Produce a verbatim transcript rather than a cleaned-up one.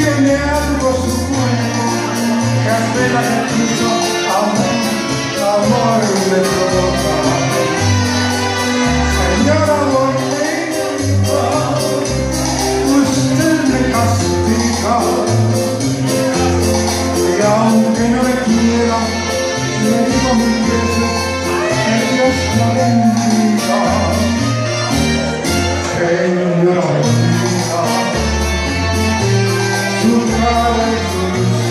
tiene algo su cuerpo que hace la gatito, amor, amor me provoca. Señora bonita, usted me castiga, y aunque no me quiera, le digo mil veces que Dios la bendiga. Señora bonita, su cara es dulce,